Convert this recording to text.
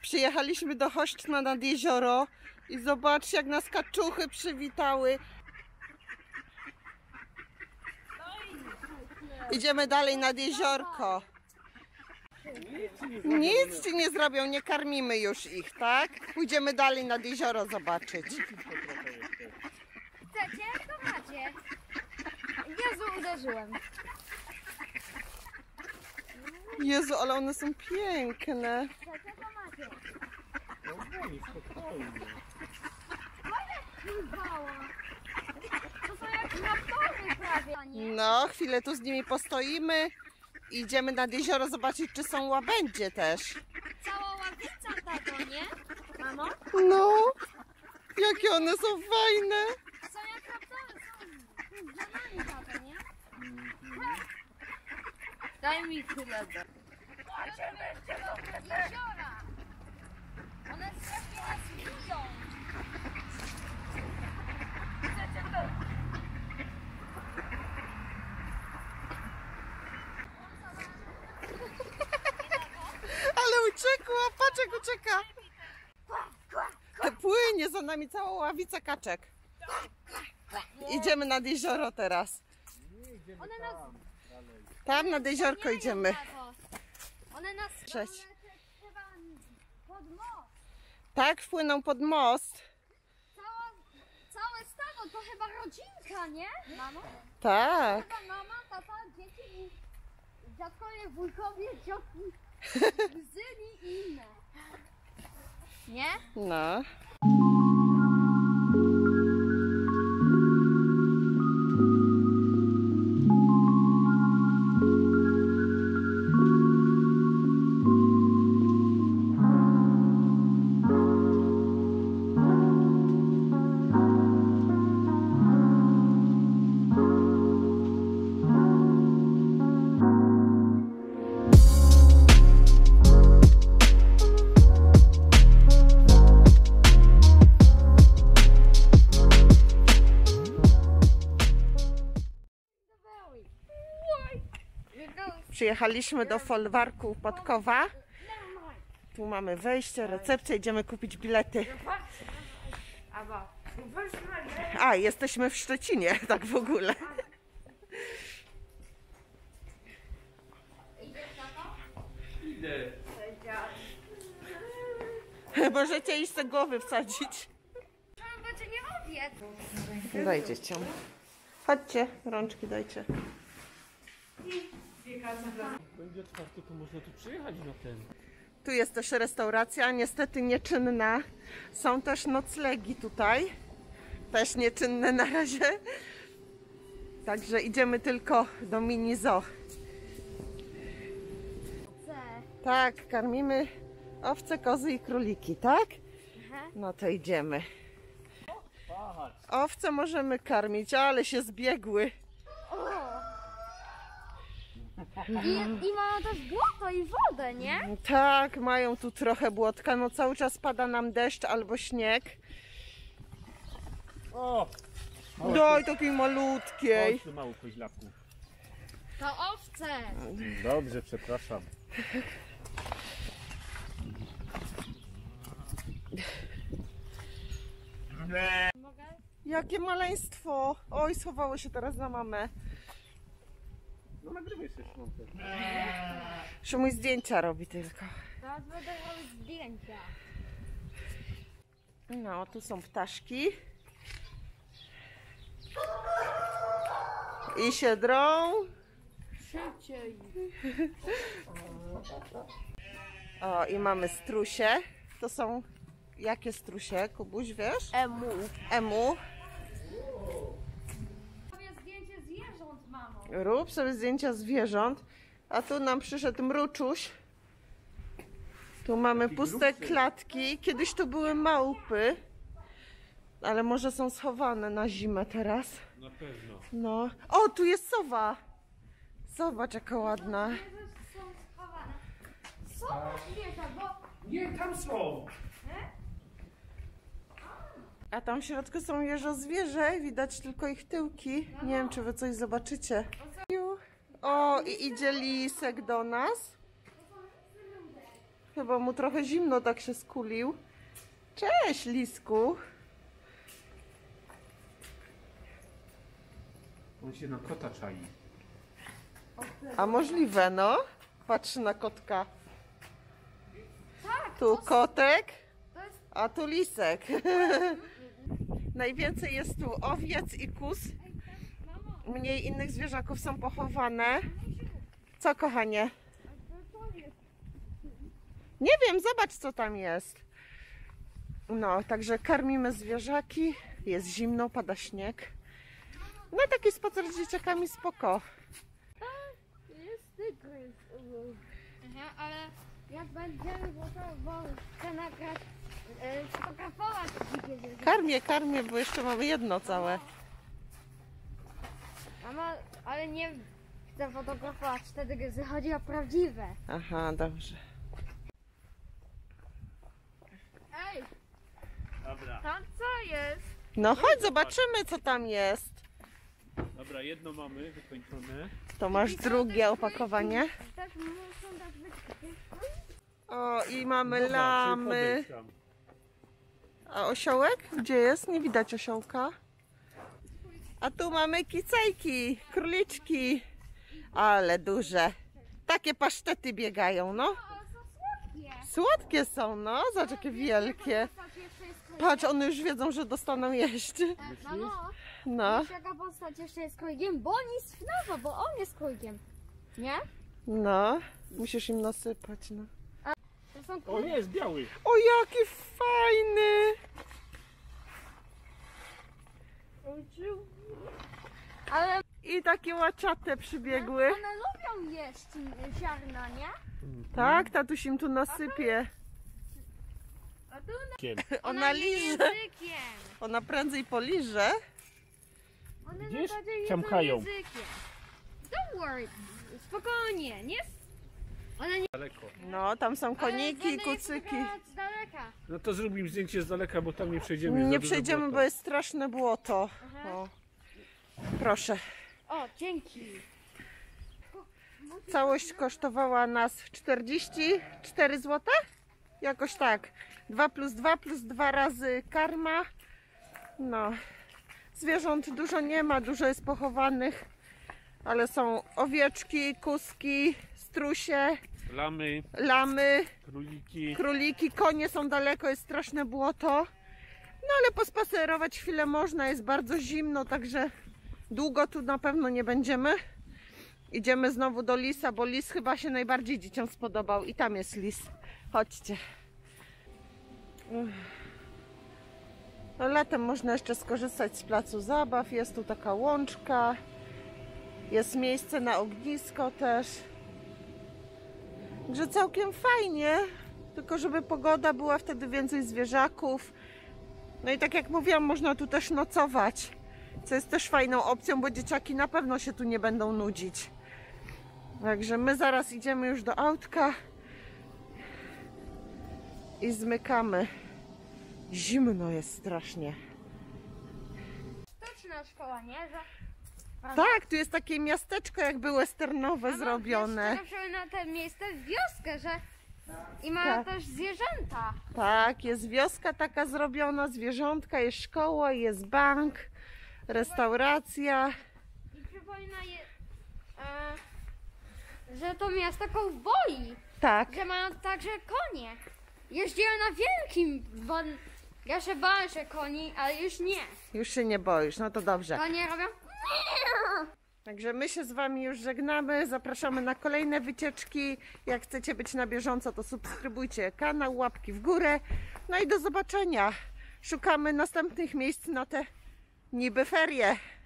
Przyjechaliśmy do Choszczna nad jezioro i zobaczcie, jak nas kaczuchy przywitały. Idziemy dalej nad jeziorko. Nic ci nie zrobią, nie karmimy już ich, tak? Pójdziemy dalej nad jezioro zobaczyć. Chcecie? To macie. Jezu, uderzyłem. Jezu, ale one są piękne. Chcecie? To macie. To są jak raptory prawie, nie? No, chwilę tu z nimi postoimy. Idziemy nad jezioro zobaczyć, czy są łabędzie też. Cała ławica, tato, nie? Mamo? No, jakie one są fajne. Są jak raptory, są drzewami, tato, nie? Daj mi chwilę. Jeziora! One strasznie nas widzą. Chcecie to? Ale uciekła, patrz jak ucieka. Płynie za nami cała ławica kaczek. Idziemy nad jezioro teraz. One nas... Tam nad jeziorko idziemy. One nas... Cześć. Chyba pod most. Tak, wpłyną pod most. Całe stado to chyba rodzinka, nie? Mamo? Tak. Chyba mama, tata, dzieci i dziadkowie, wujkowie, ciotki, kuzyni i inne. Nie? No. Przyjechaliśmy do folwarku Podkowa. Tu mamy wejście, recepcję, idziemy kupić bilety. A, jesteśmy w Szczecinie, tak w ogóle. Idę. Możecie iść sobie głowy wsadzić. Będzie nie obiad. Dajcie cię. Chodźcie, rączki dajcie. Będzie otwarte, to można tu przyjechać na ten. Tu jest też restauracja, niestety nieczynna. Są też noclegi tutaj. Też nieczynne na razie. Także idziemy tylko do mini zoo. Tak, karmimy owce, kozy i króliki, tak? No to idziemy. Owce możemy karmić, ale się zbiegły. I mają też błoto i wodę, nie? Tak, mają tu trochę błotka. No cały czas pada nam deszcz albo śnieg. O! Daj takiej malutkiej. Chodź tu, mały koźlaku. To owce. Dobrze, przepraszam. Mogę? Jakie maleństwo. Oj, schowało się teraz na mamę. No nagrywaj się, Szymon. Szymuś zdjęcia robi tylko. Teraz będę robić zdjęcia. No, tu są ptaszki. I się drą. Szybciej. O, i mamy strusie. To są jakie strusie, Kubuś, wiesz? Emu. Emu. Robię zdjęcie zwierząt, mamo. Rób sobie zdjęcia zwierząt. A tu nam przyszedł mruczuś. Tu mamy puste klatki. Kiedyś tu były małpy. Ale może są schowane na zimę teraz. Na pewno. No. O, tu jest sowa. Zobacz, jaka ładna. Są schowane. Co to świeża, bo... Nie, tam są! A tam w środku są jeżozwierzę. Widać tylko ich tyłki. Nie wiem, czy wy coś zobaczycie. O, i idzie lisek do nas. Chyba mu trochę zimno, tak się skulił. Cześć, lisku. On się na kota czai. A możliwe, no. Patrzy na kotka. Tak, Tu kotek, to jest... a tu lisek. Najwięcej jest tu owiec i kóz. Mamo, Mniej innych zwierzaków są pochowane. Co, kochanie? to jest... Nie wiem, zobacz, co tam jest. No, także karmimy zwierzaki. Jest zimno, pada śnieg. No, taki spacer z dzieciakami spoko. Jest tygrys. Aha, ale jak będziemy, bo chcę nagrać, sfotografować dzikie zwierzę. Karmię, bo jeszcze mamy jedno całe. Mama, ale nie chcę fotografować te tygryzy, chodzi o prawdziwe. Aha, dobrze. Ej, Dobra, tam co jest? No chodź, zobaczymy, co tam jest. dobra, jedno mamy wykończone. To masz drugie opakowanie. Też muszą dać wytyczne. O, i mamy Dobra, lamy. czyli podejdź tam. A osiołek? Gdzie jest? Nie widać osiołka. A tu mamy kicejki, króliczki. Ale duże. Takie pasztety biegają, no. Ale są słodkie. Słodkie są, no. Zobacz, jakie wielkie. Patrz, one już wiedzą, że dostaną jeść. Mamo, No, wiesz jaka postać jeszcze jest królkiem? Bo on jest FNAF, bo on jest królkiem. Nie? no. Musisz im nasypać, no. To są O, króliki. jest biały. O, jaki fajny! Ale I takie łaciate przybiegły. one lubią jeść ziarna, nie? Tak, tatuś im tu nasypie. A tu Ona liże. językiem. Ona prędzej poliże. One Widzisz? naprawdę jedzą Ciamkają. językiem. Don't worry, spokojnie, nie? One nie... Daleko. No, tam są koniki, Ale będę je kucyki. fotografować z daleka. No to zrób im zdjęcie z daleka, bo tam nie przejdziemy. Nie za duże przejdziemy, błoto. bo jest straszne błoto. Aha. O. Proszę. O, dzięki. Całość kosztowała nas 44 zł? Jakoś tak. 2 plus 2 razy karma. No. Zwierząt dużo nie ma, dużo jest pochowanych. Ale są owieczki, kózki, strusie, lamy, króliki, konie są daleko, jest straszne błoto. No ale pospacerować chwilę można, jest bardzo zimno, także długo tu na pewno nie będziemy. Idziemy znowu do lisa, bo lis chyba się najbardziej dzieciom spodobał i tam jest lis. Chodźcie. No, latem można jeszcze skorzystać z placu zabaw, jest tu taka łączka. Jest miejsce na ognisko też. Także całkiem fajnie. Tylko żeby pogoda była, wtedy więcej zwierzaków. No i tak jak mówiłam, można tu też nocować. Co jest też fajną opcją, bo dzieciaki na pewno się tu nie będą nudzić. Także my zaraz idziemy już do autka. I zmykamy. Zimno jest strasznie. Sztuczna szkoła, nie? Że... Tak, tu jest takie miasteczko jakby westernowe zrobione. Wiesz, na to miejsce wioskę, że... I ma Tak. też zwierzęta. Tak, jest wioska taka zrobiona, zwierzątka, jest szkoła, jest bank, restauracja. I przypomina że to miasto kowboi. Tak, Że mają także konie. Jeździłem na wielkim, bo ja się bałem się koni, ale już nie. już się nie boisz, no to dobrze. Konie robią... Także my się z Wami już żegnamy, zapraszamy na kolejne wycieczki. Jak chcecie być na bieżąco, to subskrybujcie kanał, łapki w górę. No i do zobaczenia. Szukamy następnych miejsc na te niby ferie.